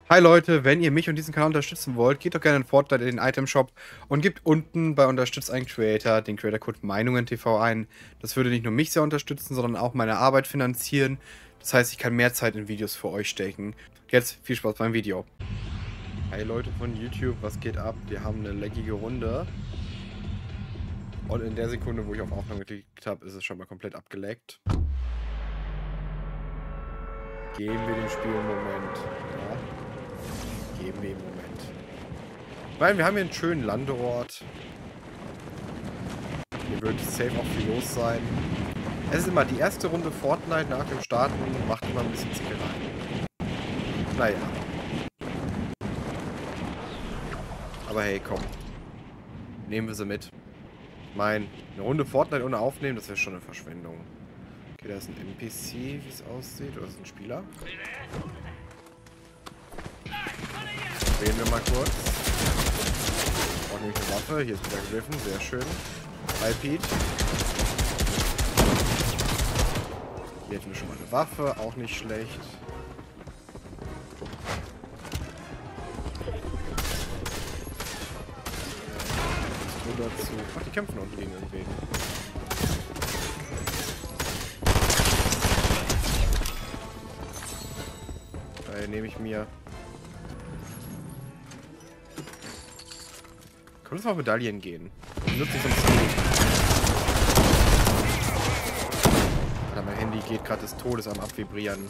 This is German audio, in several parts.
Hi Leute, wenn ihr mich und diesen Kanal unterstützen wollt, geht doch gerne in Fortnite in den Item Shop und gebt unten bei Unterstützt einen Creator den Creator-Code MeinungenTV ein. Das würde nicht nur mich sehr unterstützen, sondern auch meine Arbeit finanzieren. Das heißt, ich kann mehr Zeit in Videos für euch stecken. Jetzt viel Spaß beim Video. Hi Leute von YouTube, was geht ab? Wir haben eine laggige Runde. Und in der Sekunde, wo ich auf Aufnahme geklickt habe, ist es schon mal komplett abgeleckt. Geben wir dem Spiel einen Moment. Ja. Geben wir im Moment. Weil wir haben hier einen schönen Landeort. Hier wird safe auch viel los sein. Es ist immer die erste Runde Fortnite nach dem Starten, macht immer ein bisschen Zickerei. Naja. Aber hey, komm. Nehmen wir sie mit. Ich meine, eine Runde Fortnite ohne Aufnehmen, das wäre schon eine Verschwendung. Okay, da ist ein NPC, wie es aussieht. Oder ist das ein Spieler? Reden wir mal kurz. Auch nämlich eine Waffe. Hier ist wieder gegriffen. Sehr schön. Hi, Pete. Hier hätten wir schon mal eine Waffe. Auch nicht schlecht. So dazu. Ach, die kämpfen unten gegen irgendwen. Daher nehme ich mir... Können wir auf Medaillen gehen? Nutze ich sonst nicht. Alter, mein Handy geht gerade des Todes am Abvibrieren.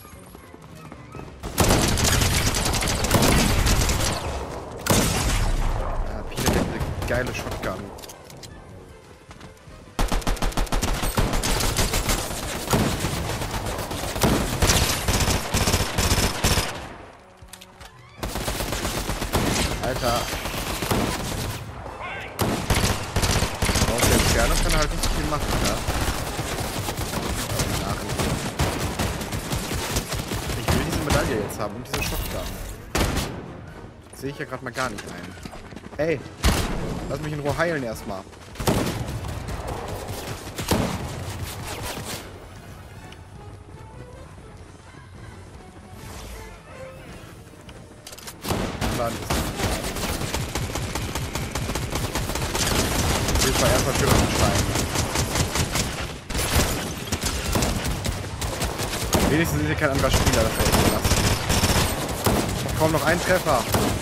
Ja, Peter hat eine geile Shotgun. Alter. Gerne kann er halt nicht so viel machen, ja. Ich will diese Medaille jetzt haben und diese Shotgun. Das sehe ich ja gerade mal gar nicht ein. Hey, lass mich in Ruhe heilen erstmal. Ich war erstmal schön ansteigen. Wenigstens ist hier kein anderer Spieler, das wäre echt gelassen. Kaum noch ein Treffer.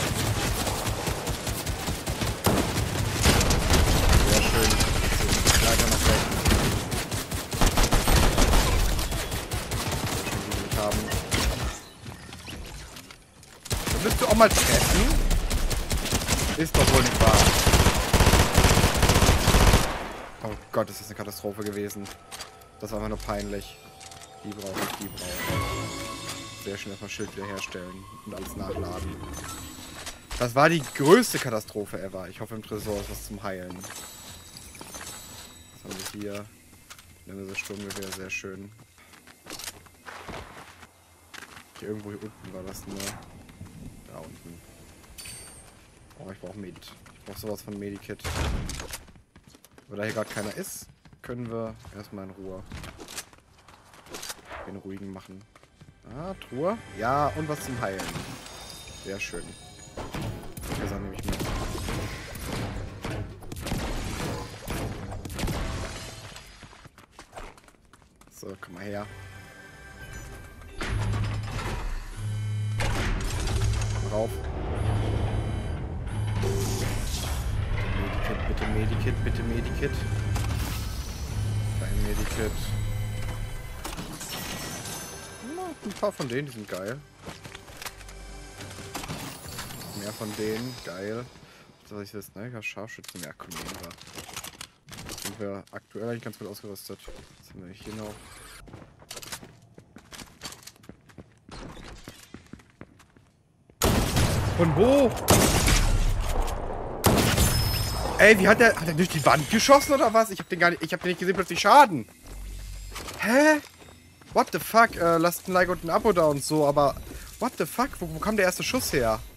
Sehr schön. Leider noch weg. Schön haben. Willst du auch mal treffen? Ist doch wohl nicht wahr. Oh Gott, ist das eine Katastrophe gewesen. Das war einfach nur peinlich. Die brauche ich, die brauche ich. Sehr schnell das Schild wiederherstellen und alles nachladen. Das war die größte Katastrophe ever. Ich hoffe, im Tresor ist was zum Heilen. Was haben wir hier? Nehmen wir das Sturmgewehr, sehr schön. Hier irgendwo hier unten war das nur. Da unten. Oh, ich brauche Medit. Ich brauche sowas von Medikit. Weil da hier gerade keiner ist, können wir erstmal in Ruhe den ruhigen machen. Ah, Truhe. Ja, und was zum Heilen. Sehr schön. Das nehme ich mit. So, komm mal her. Rauf. Medikit, bitte Medikit, bitte Medikit. Kein Medikit. Ein paar von denen, die sind geil. Mehr von denen, geil. Was ich jetzt, ne? Scharfschützen, ja, komm, nehmen wir. Sind wir aktuell eigentlich ganz gut ausgerüstet. Was haben wir hier noch? Von wo? Ey, wie hat der durch die Wand geschossen oder was? Ich hab den gar nicht, ich hab den nicht gesehen, plötzlich Schaden. Hä? What the fuck? Lasst ein Like und ein Abo da und so, aber what the fuck? Wo kam der erste Schuss her?